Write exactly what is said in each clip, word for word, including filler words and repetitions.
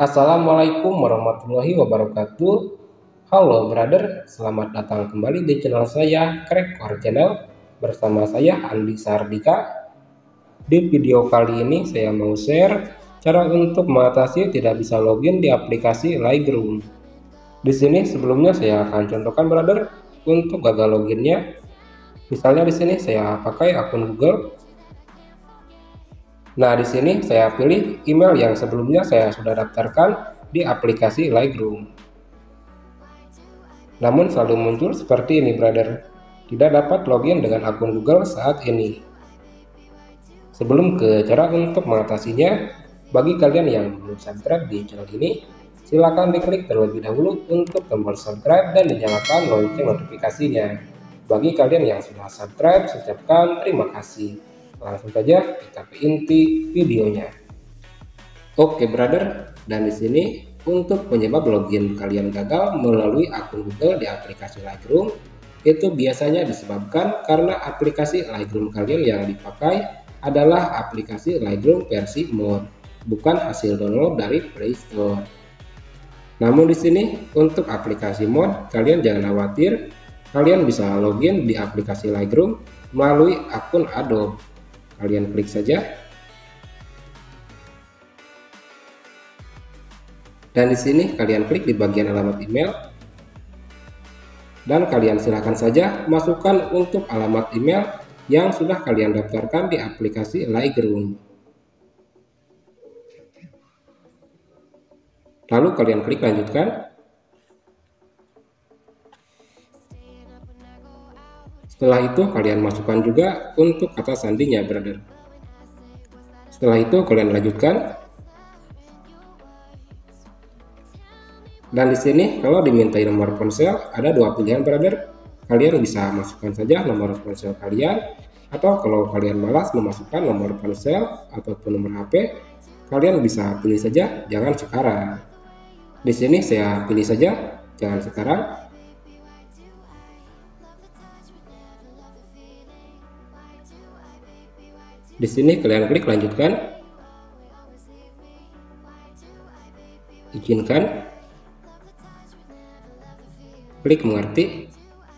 Assalamualaikum warahmatullahi wabarakatuh. Halo brother, selamat datang kembali di channel saya Crackcore Channel. Bersama saya Andi Sardika. Di video kali ini saya mau share cara untuk mengatasi tidak bisa login di aplikasi Lightroom. Di sini sebelumnya saya akan contohkan brother untuk gagal loginnya. Misalnya di sini saya pakai akun Google. Nah, di sini saya pilih email yang sebelumnya saya sudah daftarkan di aplikasi Lightroom. Namun selalu muncul seperti ini, brother. Tidak dapat login dengan akun Google saat ini. Sebelum ke cara untuk mengatasinya, bagi kalian yang belum subscribe di channel ini, silakan diklik terlebih dahulu untuk tombol subscribe dan dinyalakan lonceng notifikasinya. Bagi kalian yang sudah subscribe, saya ucapkan terima kasih. Langsung saja kita ke inti videonya. Oke brother, dan di sini untuk penyebab login kalian gagal melalui akun Google di aplikasi Lightroom, itu biasanya disebabkan karena aplikasi Lightroom kalian yang dipakai adalah aplikasi Lightroom versi mod, bukan hasil download dari Play Store. Namun di sini untuk aplikasi mod kalian jangan khawatir, kalian bisa login di aplikasi Lightroom melalui akun Adobe. Kalian klik saja, dan di sini kalian klik di bagian alamat email, dan kalian silakan saja masukkan untuk alamat email yang sudah kalian daftarkan di aplikasi Lightroom. Lalu kalian klik lanjutkan. Setelah itu kalian masukkan juga untuk kata sandinya, brother. Setelah itu kalian lanjutkan. Dan di sini kalau dimintai nomor ponsel ada dua pilihan, brother. Kalian bisa masukkan saja nomor ponsel kalian, atau kalau kalian malas memasukkan nomor ponsel ataupun nomor H P, kalian bisa pilih saja jangan sekarang. Di sini saya pilih saja jangan sekarang. Di sini kalian klik lanjutkan, izinkan, klik mengerti.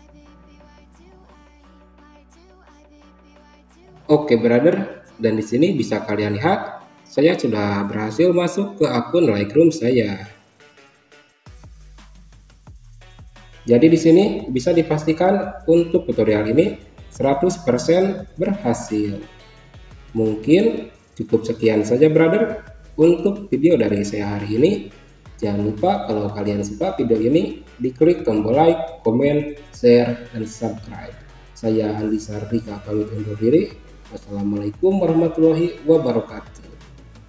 Oke brother, dan di sini bisa kalian lihat saya sudah berhasil masuk ke akun Lightroom saya. Jadi di sini bisa dipastikan untuk tutorial ini seratus persen berhasil. Mungkin cukup sekian saja brother untuk video dari saya hari ini. Jangan lupa kalau kalian suka video ini diklik tombol like, komen, share, dan subscribe. Saya Andi Sardika pamit undur diri. Wassalamualaikum warahmatullahi wabarakatuh.